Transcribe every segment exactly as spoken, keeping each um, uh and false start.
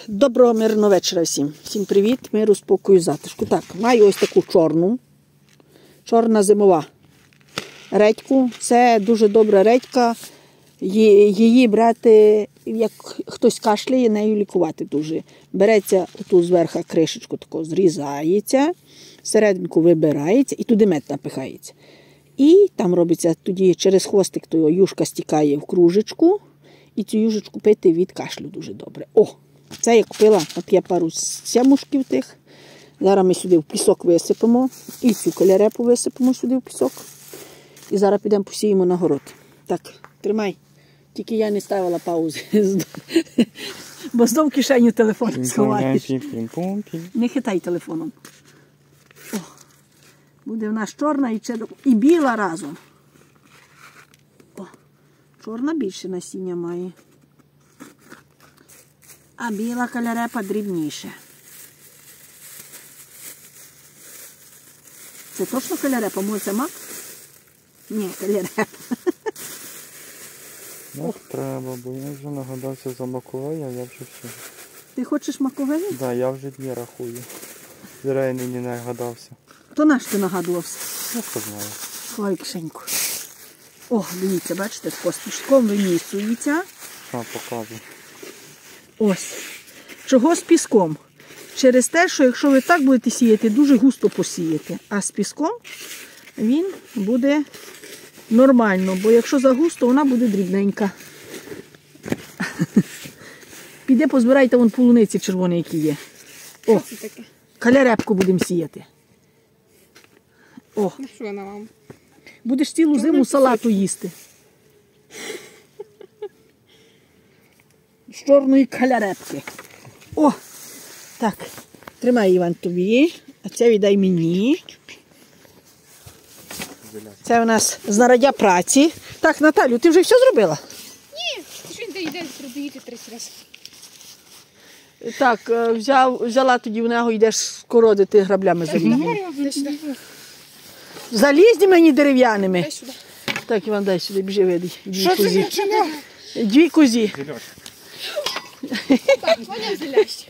Доброго мирного вечора всім. Всім привіт, миру, спокою, затишку. Так, маю ось таку чорну, чорна зимова редьку. Це дуже добра редька. Її брати, як хтось кашляє, нею лікувати дуже. Береться оту зверху кришечку, таку, зрізається, серединку вибирається і туди мед напихається. І там робиться тоді через хвостик, то юшка стікає в кружечку. І цю юшечку пити від кашлю дуже добре. О, це я купила, от я пару сямушків тих. Зараз ми сюди в пісок висипемо. І цю калярепу висипемо сюди в пісок. І зараз підемо посіємо на город. Так, тримай. Тільки я не ставила паузи. Бо знов в кишеню телефон сховаєш. Не хитай телефоном. О, буде в нас чорна і, чер... і біла разом. О, чорна більше насіння має. А біла калярепа дрібніше. Це точно калярепа? Може це мак? Ні, калярепа. Ну, треба, бо я вже нагадався за маковей, а я вже все. Ти хочеш маковей? Так, да, я вже дві рахую. Зря я нині не нагадався. То наш ти нагадувався? Я хто знаю. Ховай кишеньку. О, дивіться, бачите, з піском вимісується. А, покажу. Ось. Чого з піском? Через те, що якщо ви так будете сіяти, дуже густо посієте. А з піском він буде нормально, бо якщо загусто, вона буде дрібненька. Піде позбирайте вон полуниці червоні, які є. О, калярепку будемо сіяти. О, ну, що вона вам? Будеш цілу зиму салату їсти. З чорної калярепки. О, так, тримай, Іван, тобі, а це віддай мені. Це у нас знаряддя праці. Так, Наталю, ти вже все зробила? Ні, що ти йдеш пробігти тридцять разів. Так, взяв, взяла тоді в нього, йдеш скородити граблями залізними. Залізні мені дерев'яними. Дай сюди. Так, Іван, дай сюди, біжи, веди. Що це за чина? Дві козі. Так, поняв, зелящі.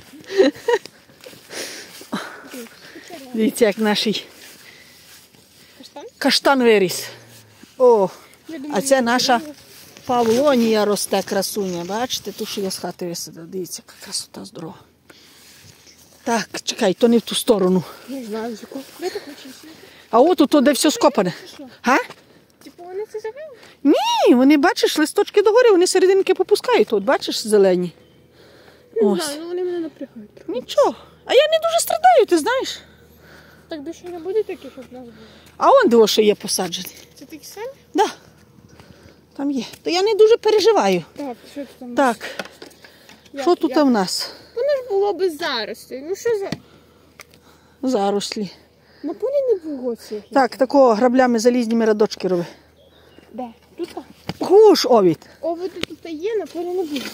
Дивіться, як наш Каштан? каштан виріс. О, Я думаю, а це наша павлонія росте, красуня. Бачите, ту, що я з хати висадила. Дивіться, яка красота здорова. Так, чекай, то не в ту сторону. Не знаю, з якого. Де ти хочеш? А от тут, де все скопане. Га? Типу вони це завели? Ні, вони, бачиш, листочки догори, вони серединки попускають. От, бачиш, зелені. Не Ось. знаю, ну вони мене напрягають. Нічого. А я не дуже страдаю, ти знаєш. Так більше не буде таких, як в нас було? А он де ще є посаджений. Це такі самі? Да. Там є. То я не дуже переживаю. Так, що це там? Так, Як- що тут як? у нас? Воно ж було без заростей. Ну що за... Зарослі. На полі не було цих. Так, такого граблями залізніми радочки роби. Де? Тут? Гуш, овід. Оводи тут є, на полі не було.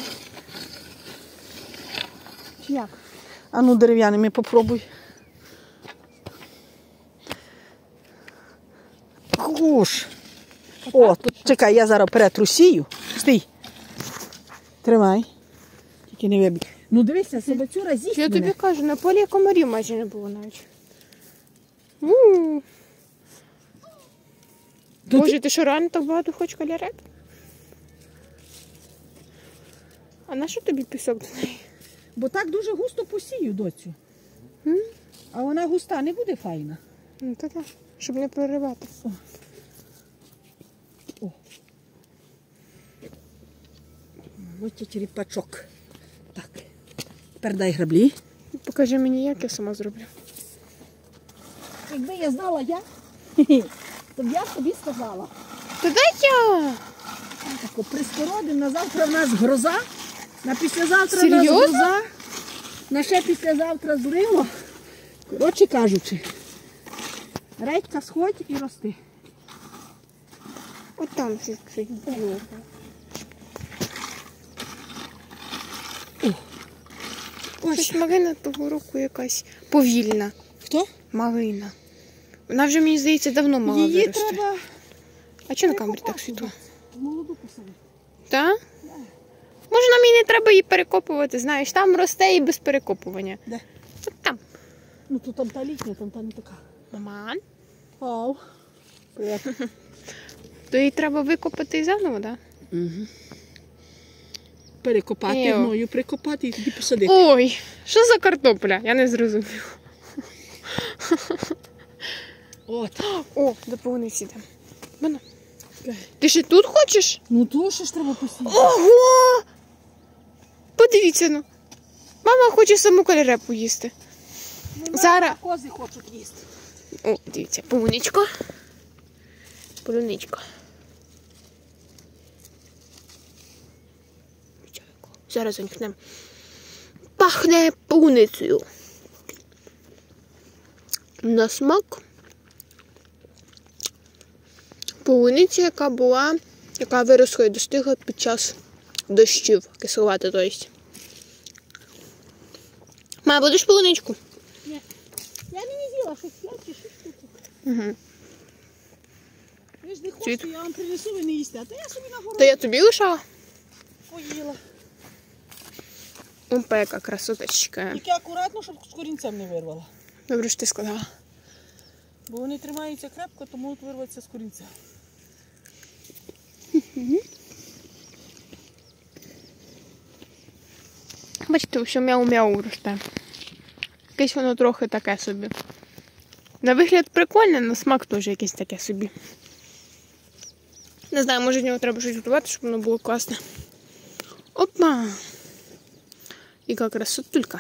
Чи як? А ну дерев'яними попробуй. Гуш. О, тут, чекай, я зараз перетрусію. Стій. Тримай. Тільки не вибій. Ну дивися, собацюра з'їсть Я мене. тобі кажу, на полі комарів майже не було навіть. У. Тут- Боже, ти що рано так багато хочеш калярет? А на що тобі пісок до неї? Бо так дуже густо посію, доцю. М? А вона густа, не буде файна. Ну то так, щоб не проривати. Ось черепачок. Так. Тепер дай граблі. Покажи мені, як я сама зроблю. Якби я знала я, то б я тобі сказала. То дай я! Тако прискородим, на завтра в нас гроза, на післязавтра в нас Серйозно? гроза, на ще післязавтра зливо. Коротше кажучи, редька сходь і рости. От там чуть-чуть. Ось. Щось малина того року якась повільна. Хто? Малина. Вона вже, мені здається, давно мала Її вирости. треба А чого на камері так світло? молоду посадити. Так? Може може нам і не треба її перекопувати, знаєш, там росте і без перекопування. Де? От там. Ну то там та літня, там та не така. Маман. Вау. Привет. То її треба викопати заново, так? Да? Угу. Перекопати Йо. гною, прикопати і тоді посадити. Ой, що за картопля? Я не зрозумів. От. О, до полуниці йдемо. Воно. Ти ще тут хочеш? Ну то що ж треба посіяти. Ого! Подивіться, ну. Мама хоче саму калерепу їсти. Зараз. Кози хочуть їсти. О, дивіться, полуничка. Полуничка. Зараз занюхнемо. Пахне полуницею. На смак. Полуниця, яка була, яка виросла і достигла під час дощів. Кисловата, то есть. Ма, будеш полуничку? Ні. Я не з'їла, щось п'ять чи шість штук. Угу. Ви ж не хочете, я вам принесу, ви не їсте. А то я собі на То городі я тобі лишала? поїла. Опа, яка красоточка. Тільки акуратно, щоб з корінцем не вирвала. Добре, що ти сказала. Бо вони тримаються крепко, то можуть вирватися з корінця. Бачите, що мяу-мяу росте. Якесь воно трохи таке собі. На вигляд прикольне, на смак теж якесь таке собі. Не знаю, може з нього треба щось готувати, щоб воно було класне. Опа! Яка красотулька.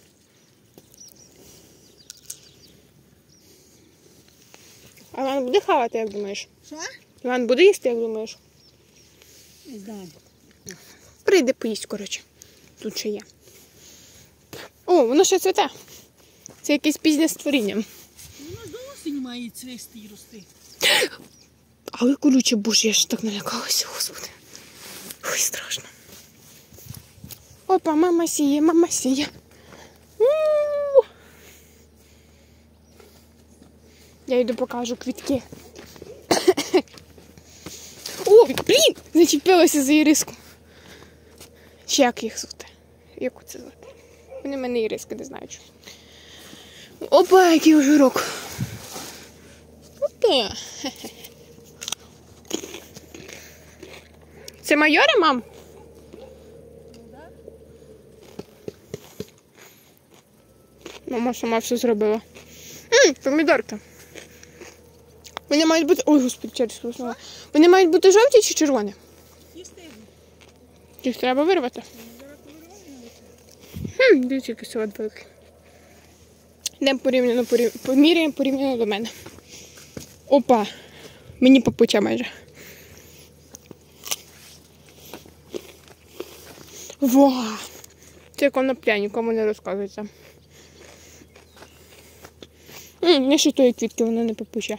А Іван буде хавати, як думаєш? Що? Іван буде їсти, як думаєш? Не знаю. Прийде поїсть, коротше. Тут ще є. О, воно ще цвіте. Це якесь пізнє створіння. Воно до осені має цвісти і рости. Але колюче, боже, я ж так налякалася, господи. Ой, страшно. Опа, мама сіє, мама сіє. У-у-у. Я йду покажу квітки. О, блін! Зачепилася за іриску. Чи як їх звати? Як це звати? Вони в мене іриски, не знаю чого. Опа, який ожирок. Опа. Це майори, мам? Мама сама все зробила. Ммм, помідорки. Вони мають бути... Ой, господи, через слово. Вони мають бути жовті чи червоні? Їх треба вирвати. Хм, дивіться, який салат великий. Йдемо порівняно, порів... поміряємо порівняно до мене. Опа, мені попуча майже. Вау! Це конопля, нікому не розказується. Ммм, не ще тої квітки, вона не попуча.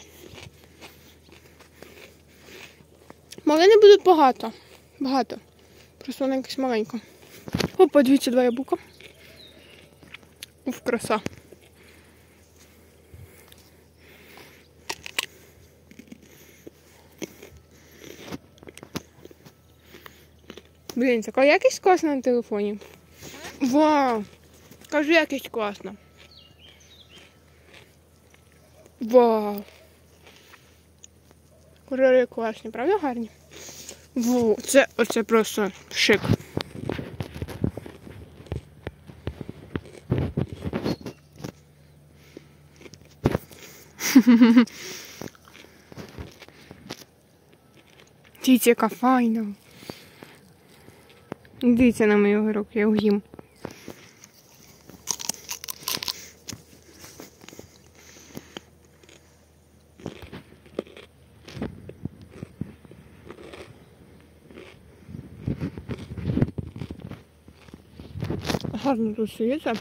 Малини будуть багато. Багато. Просто вона якась маленька. Опа, дивіться, два яблука. Уф, краса. Блін, така якість класна на телефоні. Вау! Кажу, якість класна. Вау! Кольори класні, правда гарні? Вау, це, оце просто шик. Дивіться, яка файна. Дивіться на мої огірок, я його їм. Гарно тут сидіти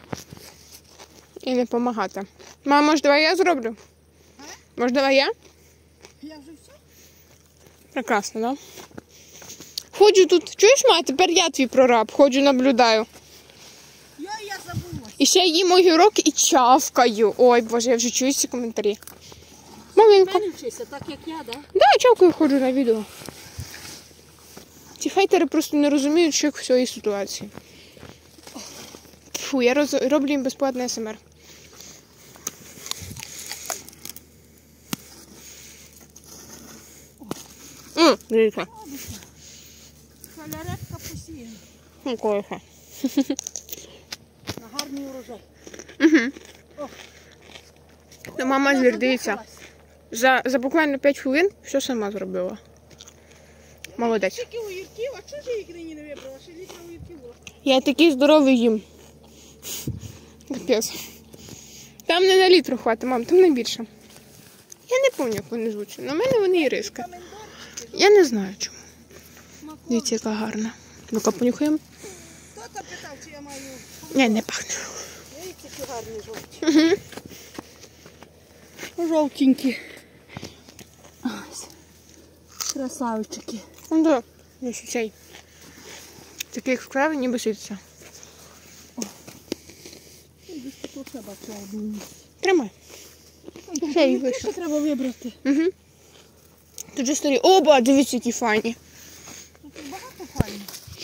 і не допомагати. Мама, може, давай я зроблю? Може, давай я? Я вже все? Прекрасно, да? Ходжу тут. Чуєш, ма, тепер я твій прораб. Ходжу, наблюдаю. Я, я забулась. І ще їм огірок і чавкаю. Ой, боже, я вже чую ці коментарі. Маленько. Мене вчися, так як я, да? Да, чавкаю, ходжу на відео. Ці хейтери просто не розуміють, що в цій ситуації. Фу, я роз... роблю їм безплатний ес ем ер. Ммм, дивіться. Калярепка посіяна. Ну, кориха. На гарний урожай. Угу. То мама звір, дивіться. За, за буквально п'ять хвилин все сама зробила. Молодець. Скільки огірків, а чого ж я їх нині не вибрала? Ще літра огірків було. Я такий здоровий їм. Капець. Там не на літру хватить, мам, там не більше. Я не пам'ятаю, як вони звучать. На мене вони іриска. Я не знаю чому. Дивіться, яка гарна. Ну-ка, понюхаємо. Хто то питав, чи я маю? Ні, не пахне. Я їх такі гарні жовті. Угу. Жовтенькі. Ось. Красавчики. Ну да, ось цей. Такий як вкрав, ніби світиться. Тримай. Ще й вийшло. Що треба вибрати? Угу. Тут же старі. Оба, дивіться, які файні. Тут багато файних.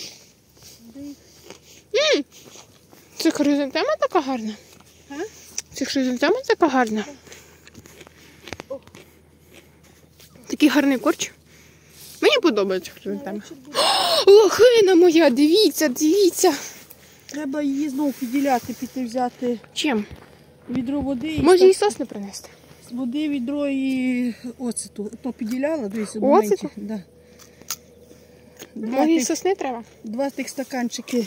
Ммм, це хризантема така гарна. А? Це хризантема така гарна. Такий гарний корч. Мені подобається хризантема. Лохина моя, дивіться, дивіться. Треба її знову підділяти, піти взяти Чим? відро води. І Може так- їй сосни принести? з води, відро і оцету. То підділяла, дивіться, в Оцету? моменті. Да. Два, Може їй тих, сосни треба? два тих стаканчики.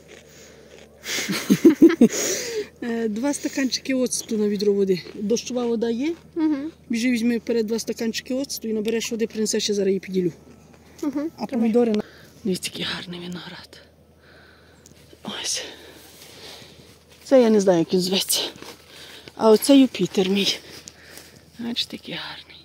Е, Два стаканчики оцету на відро води. Дощова вода є. Угу. Біжи, візьми вперед два стаканчики оцету і набереш води, принесеш, я зараз її підділю. Угу. А помідори на... Дивіться, який гарний виноград. Ось. Це я не знаю, як він зветься. А оце Юпітер мій. Бачите, який гарний.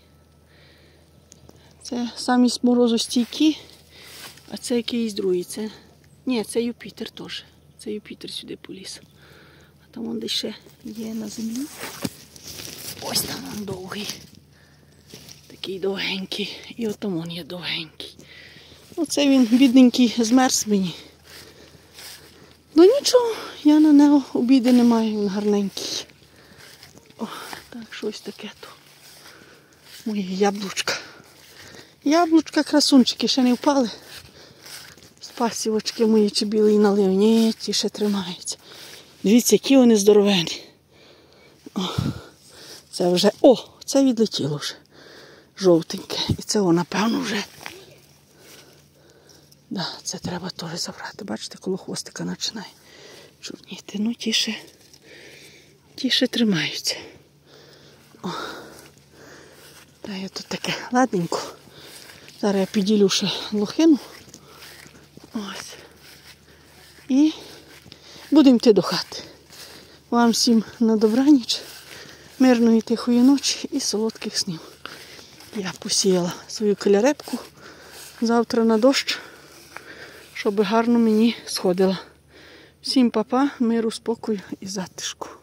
Це самі морозостійкі, а це якийсь другий. Це... Ні, це Юпітер теж. Це Юпітер сюди поліз. А там вон де ще є на землі. Ось там він довгий. Такий довгенький. І от там вон є довгенький. Оце він, бідненький, змерз мені. Ну нічого, я на нього обіди не маю, він гарненький. О, так, щось таке то. Мої яблучка. Яблучка, красунчики, ще не впали. Спасівочки мої чи білий налив. Ні, ті ще тримаються. Дивіться, які вони здоровені. О, це вже, о, це відлетіло вже. Жовтеньке. І це, о, напевно, вже. Да, це треба теж забрати. Бачите, коло хвостика починає чорніти. Ну, ті ще, ті ще тримаються. О. Та я тут таке ладненько. Зараз я підділю ще лохину. Ось. І будемо йти до хати. Вам всім на добраніч, мирної тихої ночі і солодких снів. Я посіяла свою калярепку. Завтра на дощ, щоб гарно мені сходила. Всім па-па, миру, спокою і затишку.